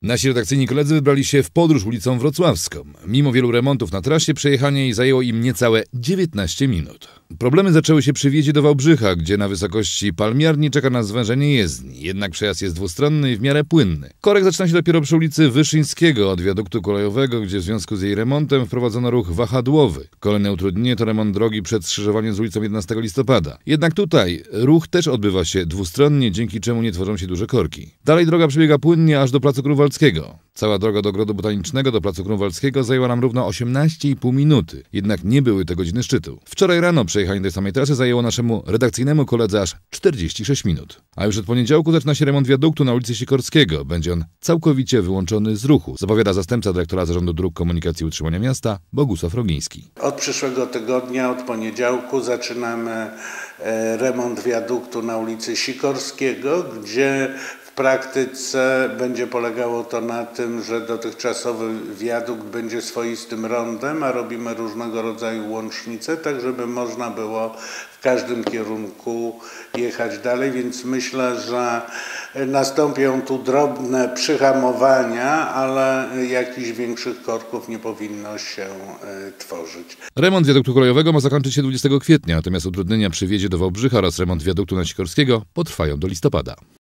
Nasi redakcyjni koledzy wybrali się w podróż ulicą Wrocławską. Mimo wielu remontów na trasie, przejechanie jej zajęło im niecałe 19 minut. Problemy zaczęły się przy wjeździe do Wałbrzycha, gdzie na wysokości Palmiarni czeka na zwężenie jezdni. Jednak przejazd jest dwustronny i w miarę płynny. Korek zaczyna się dopiero przy ulicy Wyszyńskiego od wiaduktu kolejowego, gdzie w związku z jej remontem wprowadzono ruch wahadłowy. Kolejne utrudnienie to remont drogi przed skrzyżowaniem z ulicą 11 listopada. Jednak tutaj ruch też odbywa się dwustronnie, dzięki czemu nie tworzą się duże korki. Dalej droga przebiega płynnie aż do placu Grunwaldzkiego. Cała droga do Ogrodu Botanicznego do placu Grunwaldzkiego zajęła nam równo 18,5 minuty. Jednak nie były to godziny szczytu. Wczoraj rano przejechanie tej samej trasy zajęło naszemu redakcyjnemu koledze aż 46 minut. A już od poniedziałku zaczyna się remont wiaduktu na ulicy Sikorskiego. Będzie on całkowicie wyłączony z ruchu, zapowiada zastępca dyrektora Zarządu Dróg Komunikacji i Utrzymania Miasta Bogusław Rogiński. Od przyszłego tygodnia, od poniedziałku zaczynamy remont wiaduktu na ulicy Sikorskiego, gdzie w praktyce będzie polegało to na tym, że dotychczasowy wiadukt będzie swoistym rondem, a robimy różnego rodzaju łącznice, tak żeby można było w każdym kierunku jechać dalej, więc myślę, że nastąpią tu drobne przyhamowania, ale jakichś większych korków nie powinno się tworzyć. Remont wiaduktu kolejowego ma zakończyć się 20 kwietnia, natomiast utrudnienia przy wjeździe do Wałbrzycha oraz remont wiaduktu na Sikorskiego potrwają do listopada.